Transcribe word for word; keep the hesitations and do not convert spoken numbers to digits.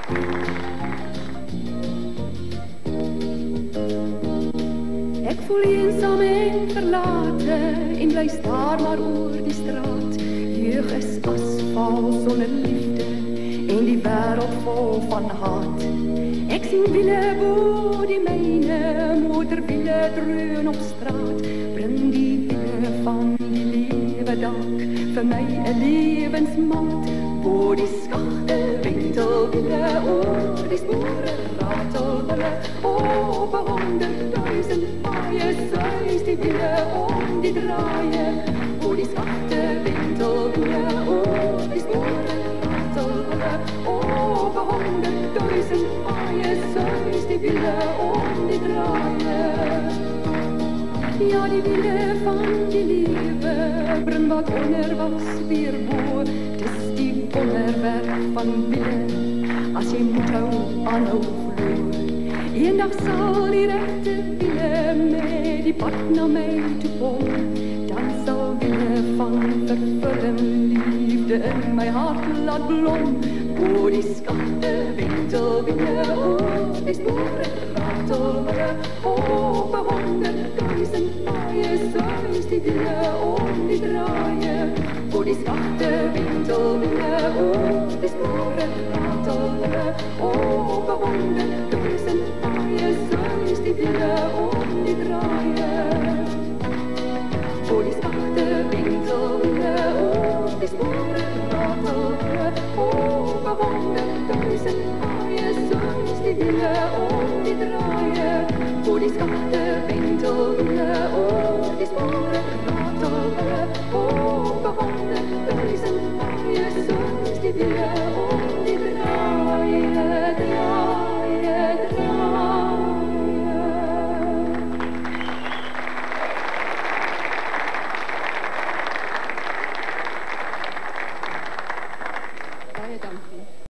Ek voel eensaam en verlate en bly staar maar oor die straat. Jeug is asfal sonder liefde en die wêreld vol van haat. Ek sien wiele bo die myne, motorwiele dreun op straat. Bring die wiele van die lewe dalk vir my 'n lewensmaat. Bo die skagte wentelwiele oor die spore ratel hulle op 'n honderdduisend paaie suis die wiele om die draaie. Bo die skagte wentelwiele oor die spore ratel hulle op 'n honderdduisend paaie suis die wiele om die draaie. Ja, die wiele van die lewe bring wat onder was weer bo. Dis die wonderwerk van wiele, as jy moet hou, aanhou glo. Eendag sal die regte wiele met die pad na my toe kom. Dan sal wiele van vervulling liefde in my hart laat blom. O, die skagte wentelwiele oor die spore ratel hulle op 'n honderdduisend paaie suis die wiele om die draaie. O, die skagte wentelwiele oor die spore ratel hulle op 'n honderdduisend paaie suis die wiele om die draaie. O, die skagte wentelwiele oor die spore ratel hulle op 'n honderdduisend paaie suis die wiele om die draaie. O, die skagte wentelwiele oor die spore ratel hulle op 'n honderdduisend paaie suis die wiele om die draaie, draaie, draaie. Baie dankie.